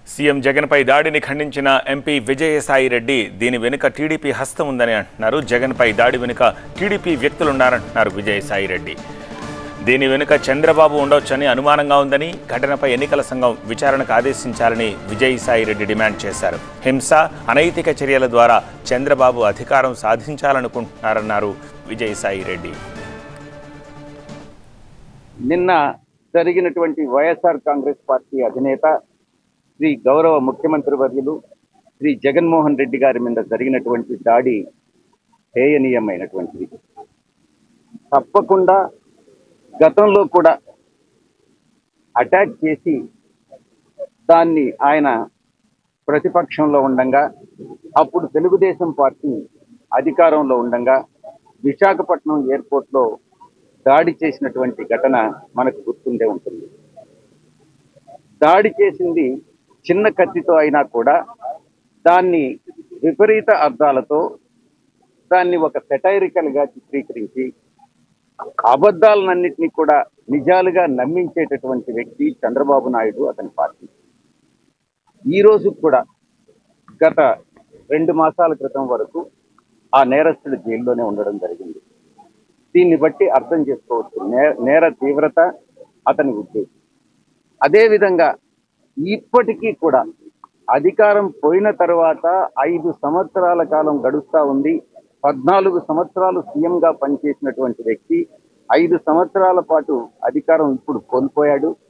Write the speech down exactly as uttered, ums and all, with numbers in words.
CM జగన్పై దాడిని ఖండించిన MP Vijayasai Reddy దీని వెనుక టీడీపీ హస్తం ఉందని అంటున్నారు. జగన్పై దాడి వెనుక టీడీపీ వ్యక్తులున్నారంటున్నారు విజయసాయి రెడ్డి. దీని వెనుక చంద్రబాబు ఉండొచ్చని అనుమానంగా ఉందని, ఘటనపై ఎన్నికల సంఘం విచారణకు ఆదేశించాలని విజయసాయి రెడ్డి డిమాండ్ చేశారు. హింస, అనైతిక చర్యల ద్వారా చంద్రబాబు అధికారం సాధించాలనుకుంటున్నారన్నారు విజయసాయి రెడ్డి. నిన్న జరిగినటువంటి వైఎస్ఆర్ కాంగ్రెస్ పార్టీ అధినేత శ్రీ గౌరవ ముఖ్యమంత్రి వర్యులు శ్రీ జగన్మోహన్ రెడ్డి గారి మీద జరిగినటువంటి దాడి హేయనీయమైనటువంటిది. తప్పకుండా గతంలో కూడా అటాక్ చేసి దాన్ని ఆయన ప్రతిపక్షంలో ఉండంగా, అప్పుడు తెలుగుదేశం పార్టీ అధికారంలో ఉండంగా విశాఖపట్నం ఎయిర్పోర్ట్లో దాడి చేసినటువంటి ఘటన మనకు గుర్తుండే ఉంటుంది. దాడి చేసింది చిన్న కత్తితో అయినా కూడా దాన్ని విపరీత అర్థాలతో దాన్ని ఒక సెటైరికల్గా చిత్రీకరించి అబద్ధాలన్నింటినీ కూడా నిజాలుగా నమ్మించేటటువంటి వ్యక్తి చంద్రబాబు నాయుడు, అతని పార్టీ. ఈరోజు కూడా గత రెండు మాసాల క్రితం వరకు ఆ నేరస్తుడు జైల్లోనే ఉండడం జరిగింది. దీన్ని బట్టి అర్థం చేసుకోవచ్చు నే నేర తీవ్రత, అతని ఉద్దేశం. అదేవిధంగా ఇప్పటికీ కూడా అధికారం పోయిన తర్వాత ఐదు సంవత్సరాల కాలం గడుస్తూ ఉంది. పద్నాలుగు సంవత్సరాలు సీఎంగా పనిచేసినటువంటి వ్యక్తి ఐదు సంవత్సరాల పాటు అధికారం ఇప్పుడు కోల్పోయాడు.